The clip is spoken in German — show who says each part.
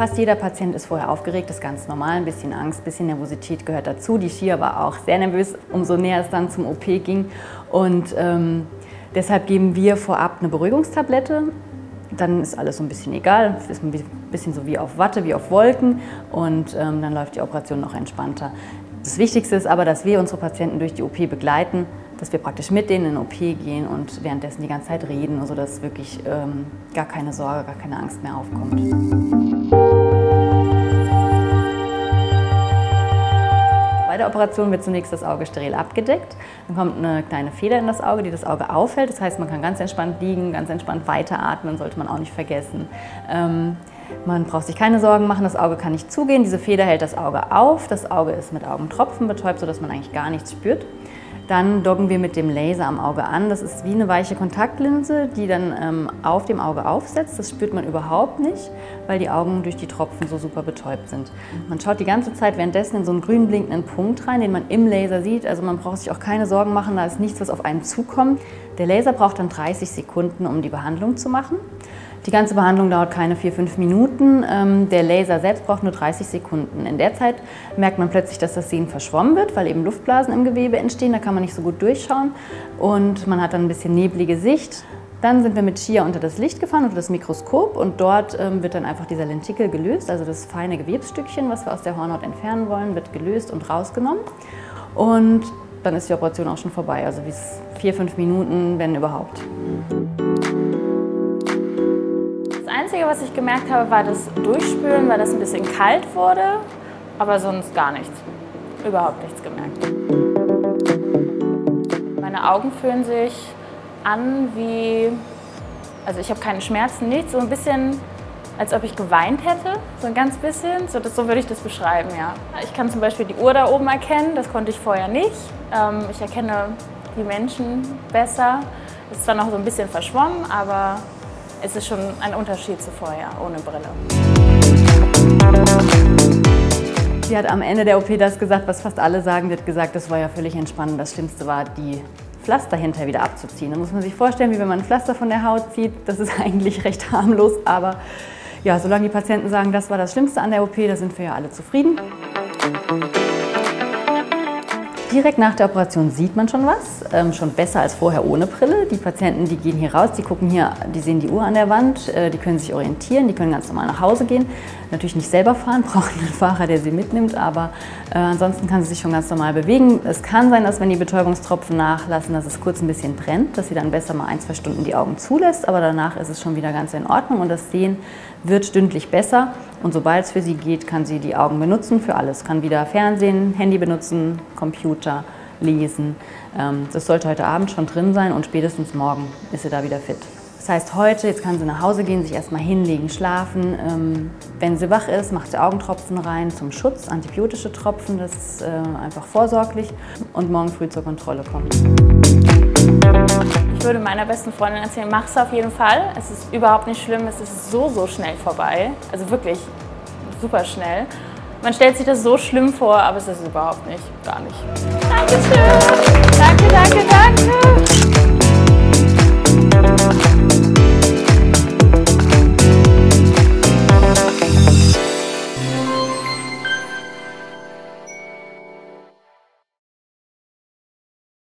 Speaker 1: Fast jeder Patient ist vorher aufgeregt, das ist ganz normal. Ein bisschen Angst, ein bisschen Nervosität gehört dazu. Die Shia war auch sehr nervös, umso näher es dann zum OP ging. Und deshalb geben wir vorab eine Beruhigungstablette. Dann ist alles so ein bisschen egal, ist ein bisschen so wie auf Watte, wie auf Wolken. Und dann läuft die Operation noch entspannter. Das Wichtigste ist aber, dass wir unsere Patienten durch die OP begleiten, dass wir praktisch mit denen in den OP gehen und währenddessen die ganze Zeit reden, sodass wirklich gar keine Sorge, gar keine Angst mehr aufkommt. Bei der Operation wird zunächst das Auge steril abgedeckt. Dann kommt eine kleine Feder in das Auge, die das Auge aufhält. Das heißt, man kann ganz entspannt liegen, ganz entspannt weiteratmen, sollte man auch nicht vergessen. Man braucht sich keine Sorgen machen, das Auge kann nicht zugehen. Diese Feder hält das Auge auf. Das Auge ist mit Augentropfen betäubt, sodass man eigentlich gar nichts spürt. Dann doggen wir mit dem Laser am Auge an. Das ist wie eine weiche Kontaktlinse, die dann auf dem Auge aufsetzt. Das spürt man überhaupt nicht, weil die Augen durch die Tropfen so super betäubt sind. Man schaut die ganze Zeit währenddessen in so einen grün blinkenden Punkt rein, den man im Laser sieht. Also man braucht sich auch keine Sorgen machen, da ist nichts, was auf einen zukommt. Der Laser braucht dann 30 Sekunden, um die Behandlung zu machen. Die ganze Behandlung dauert keine 4–5 Minuten. Der Laser selbst braucht nur 30 Sekunden. In der Zeit merkt man plötzlich, dass das Sehen verschwommen wird, weil eben Luftblasen im Gewebe entstehen. Da kann man nicht so gut durchschauen und man hat dann ein bisschen neblige Sicht. Dann sind wir mit Shia unter das Licht gefahren, unter das Mikroskop, und dort wird dann einfach dieser Lentikel gelöst, also das feine Gewebsstückchen, was wir aus der Hornhaut entfernen wollen, wird gelöst und rausgenommen. Und dann ist die Operation auch schon vorbei, also bis 4–5 Minuten, wenn überhaupt.
Speaker 2: Das Einzige, was ich gemerkt habe, war das Durchspülen, weil das ein bisschen kalt wurde, aber sonst gar nichts. Überhaupt nichts gemerkt. Meine Augen fühlen sich an wie, also ich habe keine Schmerzen, nichts, so ein bisschen, als ob ich geweint hätte, so ein ganz bisschen, so würde ich das beschreiben, ja. Ich kann zum Beispiel die Uhr da oben erkennen, das konnte ich vorher nicht. Ich erkenne die Menschen besser. Es ist zwar noch so ein bisschen verschwommen, aber es ist schon ein Unterschied zu vorher, ohne Brille.
Speaker 1: Sie hat am Ende der OP das gesagt, was fast alle sagen. Sie hat gesagt, das war ja völlig entspannend. Das Schlimmste war, die Pflaster hinterher wieder abzuziehen. Da muss man sich vorstellen, wie wenn man ein Pflaster von der Haut zieht. Das ist eigentlich recht harmlos, aber ja, solange die Patienten sagen, das war das Schlimmste an der OP, da sind wir ja alle zufrieden. Direkt nach der Operation sieht man schon was, schon besser als vorher ohne Brille. Die Patienten, die gehen hier raus, die gucken hier, die sehen die Uhr an der Wand, die können sich orientieren, die können ganz normal nach Hause gehen. Natürlich nicht selber fahren, brauchen einen Fahrer, der sie mitnimmt, aber ansonsten kann sie sich schon ganz normal bewegen. Es kann sein, dass wenn die Betäubungstropfen nachlassen, dass es kurz ein bisschen brennt, dass sie dann besser mal 1–2 Stunden die Augen zulässt, aber danach ist es schon wieder ganz in Ordnung und das Sehen wird stündlich besser. Und sobald es für sie geht, kann sie die Augen benutzen für alles. Kann wieder Fernsehen, Handy benutzen, Computer, lesen. Das sollte heute Abend schon drin sein und spätestens morgen ist sie da wieder fit. Das heißt, heute, jetzt kann sie nach Hause gehen, sich erstmal hinlegen, schlafen. Wenn sie wach ist, macht sie Augentropfen rein zum Schutz, antibiotische Tropfen, das ist einfach vorsorglich, und morgen früh zur Kontrolle kommen.
Speaker 2: Ich würde meiner besten Freundin erzählen, mach es auf jeden Fall. Es ist überhaupt nicht schlimm, es ist so schnell vorbei. Also wirklich super schnell. Man stellt sich das so schlimm vor, aber es ist es überhaupt nicht, gar nicht. Dankeschön!